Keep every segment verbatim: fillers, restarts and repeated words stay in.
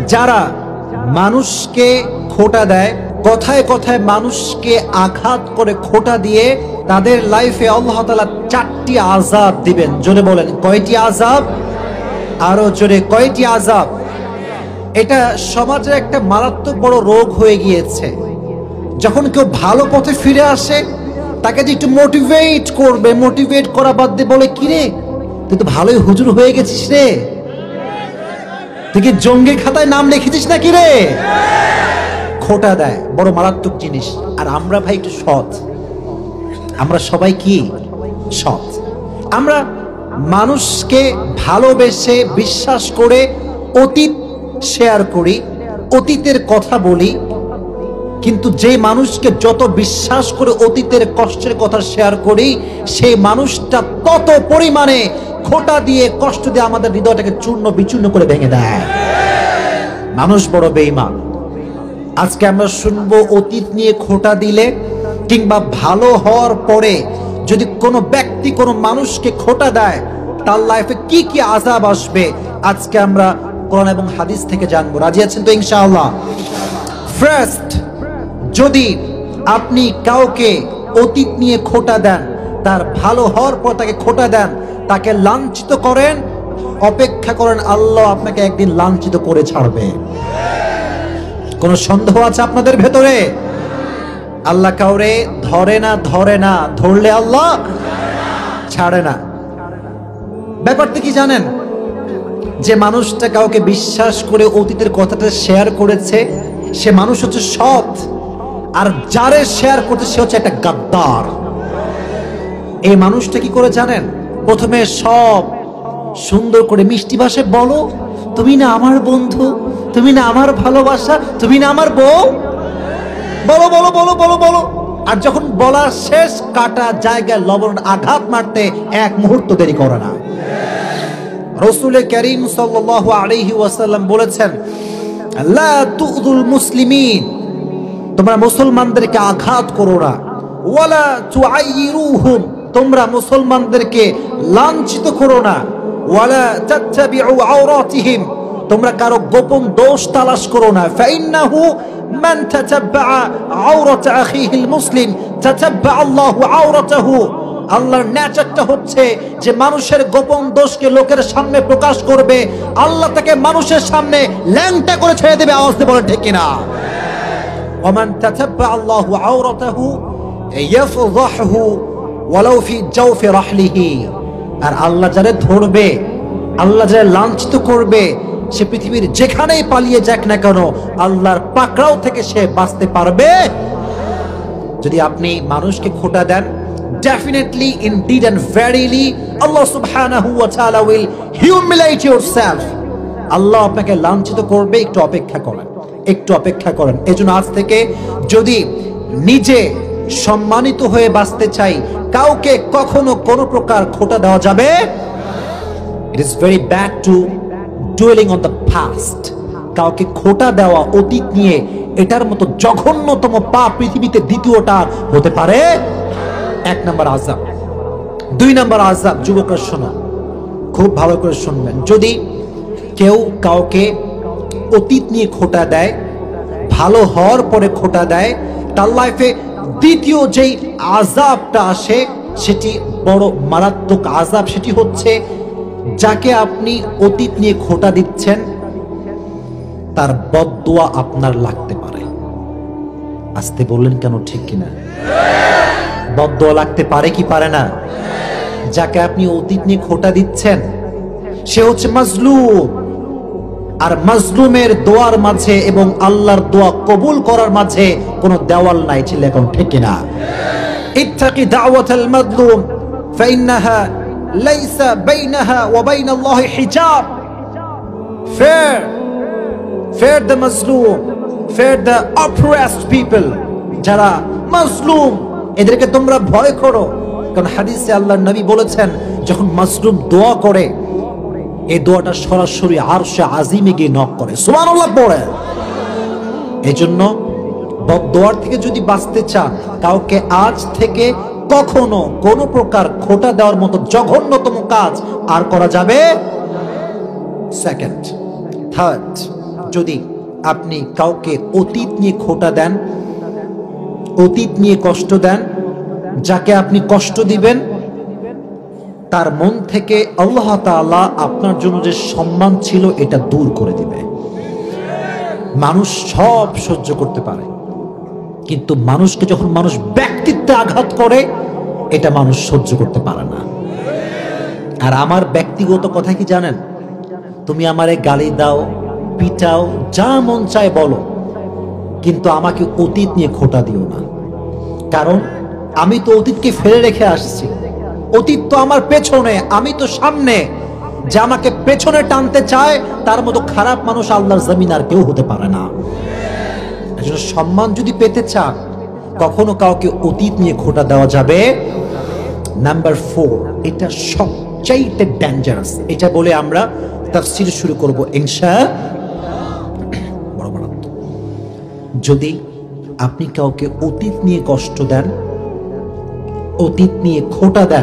যারা মানুষকে খোঁটা দেয়, কথায় কথায় মানুষকে আঘাত করে খোঁটা দিয়ে তাদের লাইফে আল্লাহ তাআলা চারটি আযাব দিবেন। জোরে বলেন কয়টি আযাব? আরো জোরে কয়টি আযাব? এটা সমাজে একটা মারাত্মক বড় রোগ হয়ে গিয়েছে। যখন কেউ ভালো পথে ফিরে আসে তাকে যে একটু মোটিভেট করবে, মোটিভেট করা বাদ দিয়ে বলে, কিরে তুই তো ভালোই হুজুর হয়ে গেছিস রে, তুই কি জঙ্গির খাতায় নাম লিখেছিস না কি রে? খোঁটা দেয়, বড় মারাত্মক জিনিস। আর আমরা ভাই একটু সৎ, আমরা সবাই কি সৎ। আমরা মানুষকে ভালোবেসে বিশ্বাস করে অতীত শেয়ার করি, অতীতের কথা বলি, কিন্তু যে মানুষকে যত বিশ্বাস করে অতীতের কষ্টের কথা শেয়ার করি সেই মানুষটা তত পরিমাণে খোঁটা দিয়ে কষ্ট দিয়ে আমাদের হৃদয়টাকে চূর্ণ বিচূর্ণ করে ভেঙে দেয়। মানুষ বড় বেঈমান। আজকে আমরা শুনবো অতীত নিয়ে খোঁটা দিলে কিংবা ভালো হওয়ার পরে যদি কোনো ব্যক্তি কোনো মানুষকে খোঁটা দেয় তার লাইফে কি কি আযাব আসবে আজকে আমরা কোরআন এবং হাদিস থেকে জানবো। রাজি আছেন তো ইনশাআল্লাহ? ফার্স্ট, যদি আপনি কাউকে অতীত নিয়ে খোঁটা দেন, তার ভালো হওয়ার পর তাকে খোঁটা দেন, তাকে লাঞ্ছিত করেন, অপেক্ষা করেন আল্লাহ আপনাকে একদিন লাঞ্ছিত করে ছাড়বে। কোন সন্দেহ আছে আপনাদের ভেতরে? আল্লাহ কাউরে ধরে না, ধরে না, ধরলে আল্লাহ ছাড়ে না। ব্যাপারটা কি জানেন? যে মানুষটা কাউকে বিশ্বাস করে অতীতের কথাটা শেয়ার করেছে সে মানুষ হচ্ছে সৎ, আর যারে শেয়ার করতে সে হচ্ছে একটা গাদ্দার। এই মানুষটা কি করে জানেন? প্রথমে সব সুন্দর করে মিষ্টি ভাষায় বলো, তুমি না আমার বন্ধু, তুমি না আমার ভালোবাসা, তুমি না আমার বউ, বলো বলো বলো বলো বলো। আর যখন বলা শেষ, কাটা জায়গায় লবণ আঘাত মারতে এক মুহূর্ত দেরি করে না। রাসূল কারীম সাল্লাল্লাহু আলাইহি ওয়াসাল্লাম বলেছেন, লা তুযুল মুসলিমিন, তোমরা মুসলমানদেরকে আঘাত করো না, ওয়ালা তুআইরুহুম, তোমরা মুসলমানদেরকে লাঞ্ছিত করো না, ওয়ালা তাত্তাবিউ আওরাতিহিম, তোমরা কারো গোপন দোষ তালাশ করো না। ফাইন্নাহু মান তাতাব্বা আওরাত আখিহিল মুসলিম তাতাব্বা আল্লাহু আওরাতাহু, আল্লাহর নেচারটা হচ্ছে যে মানুষের গোপন দোষকে লোকের সামনে প্রকাশ করবে, আল্লাহ তাকে মানুষের সামনে ল্যাংটা করে ছেড়ে দেবে। আওয়াজ দিয়ে বলেন ঠিক কিনা? ওমান তাতাব্বা আল্লাহু আওরাতাহু ইয়াফযাহু ওয়ালাউ ফি জাওফি রাহলিহি, আর আল্লাহ যারে ধরবে, আল্লাহ যারে লাঞ্ছিত করবে, সে পৃথিবীর যেখানেই পালিয়ে যাক না কেন আল্লাহর পাকড়াও থেকে সে বাঁচতে পারবে। যদি আপনি মানুষকে খোঁটা দেন, definitely indeed and verily Allah subhanahu wa ta'ala will humiliate yourself, আল্লাহ আপনাকে লাঞ্ছিত করবে। একটু অপেক্ষা করেন, একটু অপেক্ষা করেন। এজন্য আজ থেকে যদি নিজে সম্মানিত হয়ে বাঁচতে চাই, কাউকে কখনো কোনো প্রকার খোঁটা দেওয়া যাবে। It is very bad to dwelling on the past, কাউকে খোঁটা দেওয়া অতীত নিয়ে, এটার মতো জঘন্যতম পাপ পৃথিবীতে দ্বিতীয়টা হতে পারে। এক নম্বর আযাব। দুই নম্বর আযাব, যুবকরা শোনো, খুব ভালো করে শুনবেন। যদি কেউ কাউকে অতীত নিয়ে খোঁটা দেয়, ভালো হওয়ার পরে খোঁটা দেয়, তার লাইফে দ্বিতীয় যেই আযাবটা আসে সেটি বড় মারাত্মক আযাব। সেটি হচ্ছে যাকে আপনি অতীত নিয়ে খোঁটা দিচ্ছেন তার বদদুয়া আপনার লাগতে পারে। আসতে বললেন কেন? ঠিক কিনা? বদদুয়া লাগতে পারে কি পারে না? যাকে আপনি অতীত নিয়ে খোঁটা দিচ্ছেন সে হচ্ছে মাজলুম, আর মাজলুমের দোয়ার মাঝে এবং আল্লাহর দোয়া কবুল করার মাঝে কোনো দেওয়াল নাই। ছিল এখন ঠিক কিনা? ইত্তাকি দাওয়াতাল মাজলুম ফাইন্নাহা লাইসা বাইনাহা ওয়া বাইনাল্লাহি হিজাব। Fear, fear the মাজলুম, fear the oppressed people, যারা মাজলুম এদেরকে তোমরা ভয় করো। কারণ হাদিসে আল্লাহর নবী বলেছেন, যখন মাজলুম দোয়া করে এই দোয়াটা সরাসরি আরশে আজিমে গিয়ে নক করে। সুবহানাল্লাহ পড়ে। এজন্য বদদোয়ার থেকে যদি বাঁচতে চান, কাউকে আজ থেকে কখনো কোনো প্রকার খোঁটা দেওয়ার মতো জঘন্যতম কাজ আর করা যাবে। সেকেন্ড, থার্ড, যদি আপনি কাউকে অতীত নিয়ে খোঁটা দেন, অতীত নিয়ে কষ্ট দেন, যাকে আপনি কষ্ট দিবেন তার মন থেকে আল্লাহ তাআলা আপনার জন্য যে সম্মান ছিল এটা দূর করে দিবে। মানুষ সব সহ্য করতে পারে, কিন্তু মানুষকে যখন মানুষ ব্যক্তিত্বে আঘাত করে এটা মানুষ সহ্য করতে পারে না। আর আমার ব্যক্তিগত কথা কি জানেন? তুমি আমারে গালি দাও, পিটাও, যা মন চায় বলো, কিন্তু আমাকে অতীত নিয়ে খোঁটা দিও না। কারণ আমি তো অতীতকে ফেলে রেখে আসছি। অতীত তো আমার পেছনে, আমি তো সামনে। যে আমাকে পেছনে টানতে চায় তার মতো খারাপ মানুষ আল্লাহর জমিন আর কেউ হতে পারে না। এজন্য সম্মান যদি পেতে চান, কখনো কাউকে অতীত নিয়ে খোঁটা দেওয়া যাবে। নাম্বার ফোর, এটা সবচাইতে ডেঞ্জারাস। এটা বলে আমরা তাফসীর শুরু করব ইনশাআল্লাহ। যদি আপনি কাউকে অতীত নিয়ে কষ্ট দেন, অতীত নিয়ে খোঁটা দেন,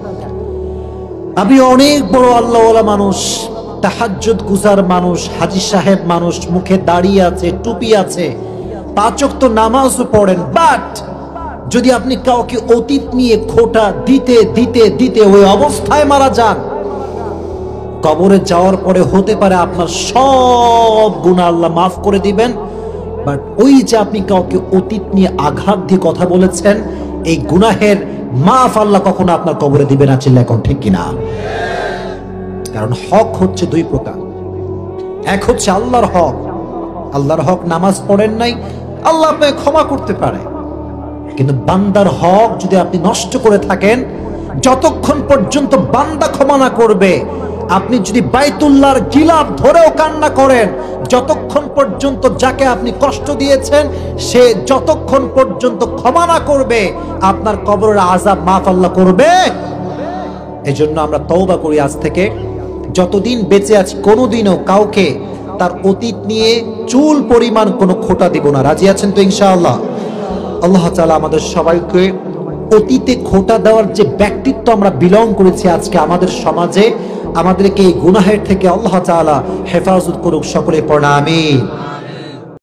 আপনি অনেক বড় আল্লাহওয়ালা মানুষ, তাহাজ্জুদ গুজার মানুষ, হাজী সাহেব মানুষ, মুখে দাড়ি আছে, টুপি আছে, পাঁচ ওয়াক্ত নামাজও পড়েন, বাট যদি আপনি কাউকে অতীত নিয়ে খোঁটা দিতে দিতে দিতে ওই অবস্থায় মারা যান, কবরে যাওয়ার পরে হতে পারে আপনার সব গুনাহ আল্লাহ মাফ করে দিবেন, বাট ওই যে আপনি কাউকে অতীত নিয়ে আঘাত দিয়ে কথা বলেছেন, এই গুনাহের মাফ আল্লাহ কখনো আপনার কবরে দিবে না। চিল্লা এখন ঠিক কিনা? কারণ হক হচ্ছে দুই প্রকার। এক হচ্ছে আল্লাহর হক। আল্লাহর হক, নামাজ পড়েন নাই, আল্লাহ আপনাকে ক্ষমা করতে পারে। কিন্তু বান্দার হক যদি আপনি নষ্ট করে থাকেন, যতক্ষণ পর্যন্ত বান্দা ক্ষমা না করবে, আপনি যদি বাইতুল্লাহর গিলাফ ধরেও কান্না করেন, যতক্ষণ পর্যন্ত যাকে আপনি কষ্ট দিয়েছেন সে যতক্ষণ পর্যন্ত ক্ষমা না করবে, আপনার কবরের আযাব মাফ আল্লাহ করবে? এজন্য আমরা তওবা করি আজ থেকে, যতদিন বেঁচে আছি কোনোদিনও কাউকে তার অতীত নিয়ে চুল পরিমাণ কোনো খোঁটা দিব না। রাজি আছেন তো ইনশাআল্লাহ? আল্লাহ তাআলা আমাদের সবাইকে অতীতে খোঁটা দেওয়ার যে ব্যক্তিত্ব আমরা বিলং করেছি আজকে আমাদের সমাজে, আমাদেরকে এই গুনাহের থেকে আল্লাহ তাআলা হেফাজত করুক। সকলে পড়া আমিন।